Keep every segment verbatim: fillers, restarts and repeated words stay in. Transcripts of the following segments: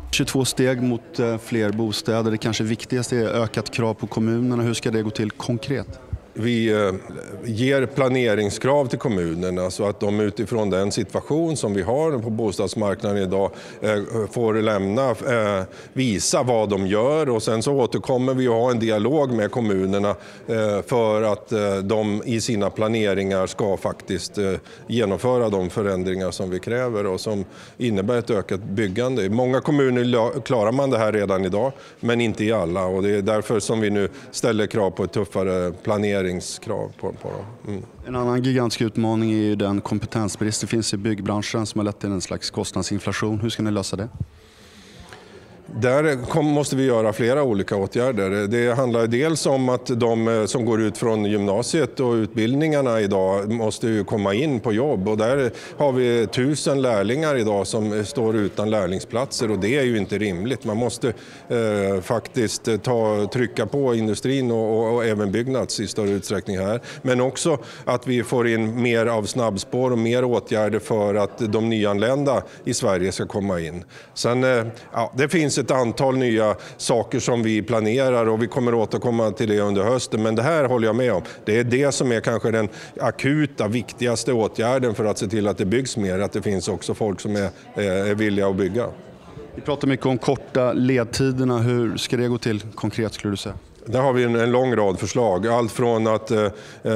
tjugotvå steg mot fler bostäder. Det kanske viktigaste är ökat krav på kommunerna. Hur ska det gå till konkret? Vi ger planeringskrav till kommunerna så att de utifrån den situation som vi har på bostadsmarknaden idag får lämna, visa vad de gör, och sen så återkommer vi att ha en dialog med kommunerna för att de i sina planeringar ska faktiskt genomföra de förändringar som vi kräver och som innebär ett ökat byggande. I många kommuner klarar man det här redan idag, men inte i alla, och det är därför som vi nu ställer krav på ett tuffare planering. Krav på, på dem. Mm. En annan gigantisk utmaning är ju den kompetensbrist det finns i byggbranschen som har lett till en slags kostnadsinflation. Hur ska ni lösa det? Där kom, måste vi göra flera olika åtgärder. Det handlar dels om att de som går ut från gymnasiet och utbildningarna idag måste ju komma in på jobb, och där har vi tusen lärlingar idag som står utan lärlingsplatser, och det är ju inte rimligt. Man måste eh, faktiskt ta, trycka på industrin och, och, och även byggnads i större utsträckning här. Men också att vi får in mer av snabbspår och mer åtgärder för att de nyanlända i Sverige ska komma in. Sen, eh, ja, det finns ett antal nya saker som vi planerar, och vi kommer återkomma till det under hösten, men det här håller jag med om. Det är det som är kanske den akuta, viktigaste åtgärden för att se till att det byggs mer, att det finns också folk som är, är villiga att bygga. Vi pratar mycket om korta ledtiderna. Hur ska det gå till konkret, skulle du säga? Där har vi en, en lång rad förslag. Allt från att eh,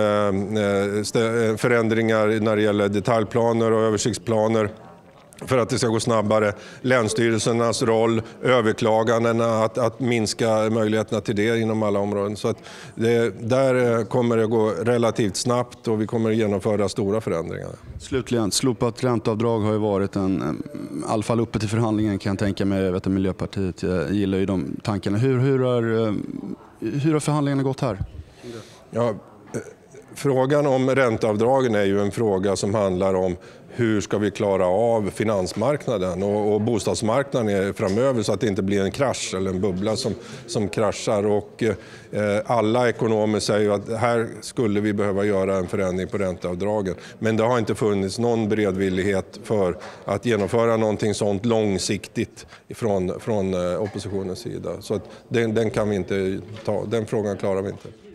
förändringar när det gäller detaljplaner och översiktsplaner för att det ska gå snabbare, länsstyrelsernas roll, överklagandena, att, att minska möjligheterna till det inom alla områden. Så att det, där kommer det gå relativt snabbt, och vi kommer att genomföra stora förändringar. Slutligen, slopat ränteavdrag har ju varit en, i alla fall uppe till förhandlingen, kan jag tänka mig. Jag vet att Miljöpartiet gillar ju de tankarna. Hur, hur, har, hur har förhandlingarna gått här? Ja, frågan om ränteavdragen är ju en fråga som handlar om hur ska vi klara av finansmarknaden och, och bostadsmarknaden framöver, så att det inte blir en krasch eller en bubbla som, som kraschar. Och, eh, alla ekonomer säger att här skulle vi behöva göra en förändring på ränteavdragen. Men det har inte funnits någon beredvillighet för att genomföra någonting sånt långsiktigt från, från oppositionens sida. Så att den, den kan vi inte ta, den frågan klarar vi inte.